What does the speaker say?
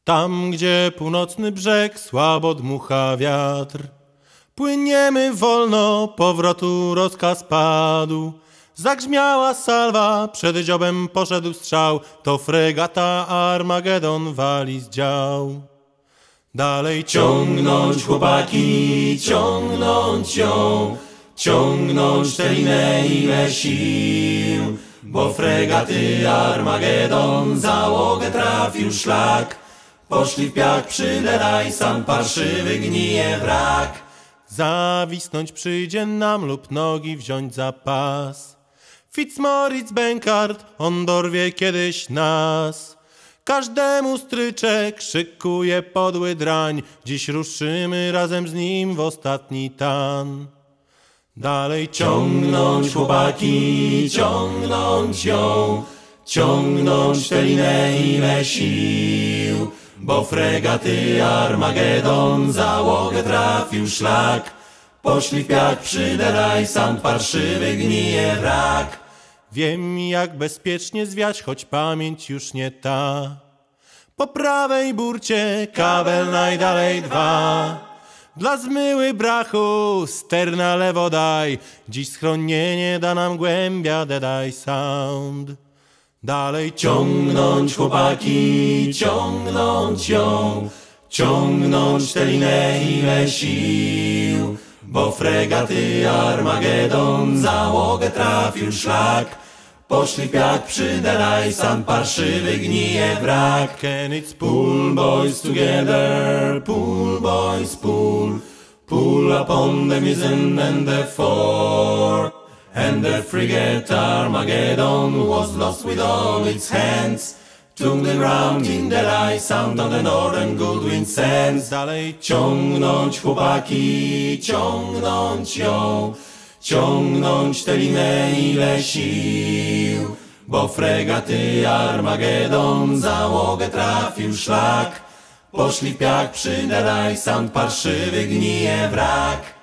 Tam, gdzie północny brzeg słabo dmucha wiatr. Płyniemy wolno, powrotu rozkaz padł. Zagrzmiała salwa, przed dziobem poszedł strzał. To fregata Armagedon wali z dział. Dalej ciągnąć chłopaki, ciągnąć ją, ciągnąć tę linę ile sił. Bo fregaty Armagedon załogę trafił szlak. Poszli w piach przy Deadeye Sound, parszywy gnije wrak. Zawisnąć przyjdzie nam lub nogi wziąć za pas. Fitzmaurice Benkart, on dorwie kiedyś nas. Każdemu stryczek szykuje podły drań. Dziś ruszymy razem z nim w ostatni tan. Dalej ciągnąć chłopaki, ciągnąć ją, ciągnąć tę linę ile sił. Bo fregaty Armagedon załogę trafił szlak. Poszli w piach przy Deadeye Sound, parszywy gnije wrak. Wiem jak bezpiecznie zwiać, choć pamięć już nie ta. Po prawej burcie kabel najdalej 2. Dla zmyły brachu ster na lewo daj. Dziś schronienie da nam głębia Deadeye Sound. Dalej ciągnąć chłopaki, ciągnąć ją, ciągnąć tę linę ile sił. Bo fregaty Armagedon załogę trafił szlak. Poszli w piach przy Deadeye Sound, parszywy gnije wrak. Can it's pull boys together, pull boys pull. Pull upon the mizzen and the fore. And the frigate Armageddon was lost with all its hands. Took the ground in Deadeye Sound on the northern Goodwin sands. Dalej ciągnąć chłopaki, ciągnąć ją, ciągnąć tę linę ile sił. Bo fregaty Armagedon załogę trafił szlak. Poszli w piach przy Deadeye Sound, parszywy gnije wrak.